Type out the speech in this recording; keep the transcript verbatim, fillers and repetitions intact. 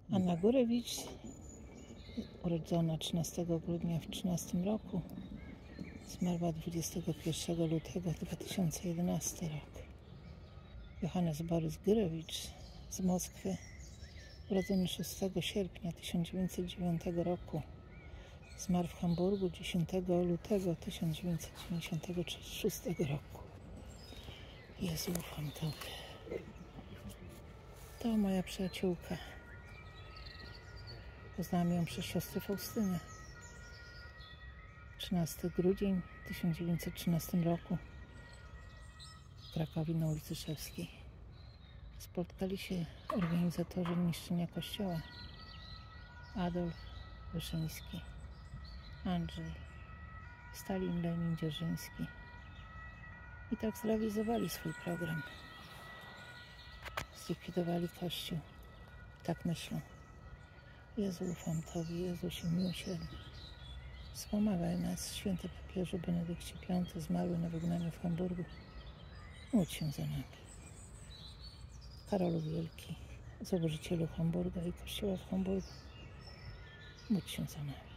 Anna Górewicz, urodzona trzynastego grudnia w trzynastym roku, zmarła dwudziestego pierwszego lutego dwa tysiące jedenastego rok. Johannes Borys Górewicz z Moskwy, urodzony szóstego sierpnia tysiąc dziewięćset dziewiątego roku, zmarł w Hamburgu dziesiątego lutego tysiąc dziewięćset dziewięćdziesiątego szóstego roku. Jezu, ufam Tobie. To moja przyjaciółka. Poznałam ją przez siostrę Faustynę. trzynastego grudnia tysiąc dziewięćset trzynastego roku w Krakowie na ulicy Szewskiej. Spotkali się organizatorzy niszczenia kościoła. Adolf Wyszyński, Andrzej, Stalin, Lenin, Dzierżyński. I tak zrealizowali swój program. Zlikwidowali kościół. Tak myślą. Jezu, ufam Tobie, Jezusie miłosierny. Wspomagaj nas, święty papieżu Benedykcie piąty, zmarły na wygnaniu w Hamburgu. Módl się za nami. Karolu Wielki, założycielu Hamburga i kościoła w Hamburgu. Módl się za nami.